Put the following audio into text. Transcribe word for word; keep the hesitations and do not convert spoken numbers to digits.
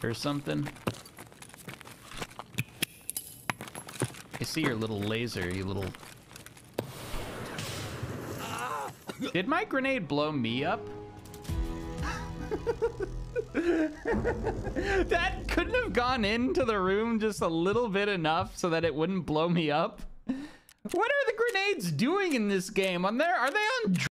or something. I see your little laser, you little... Did my grenade blow me up? That couldn't have gone into the room just a little bit enough so that it wouldn't blow me up. What are the grenades doing in this game? On there, are they on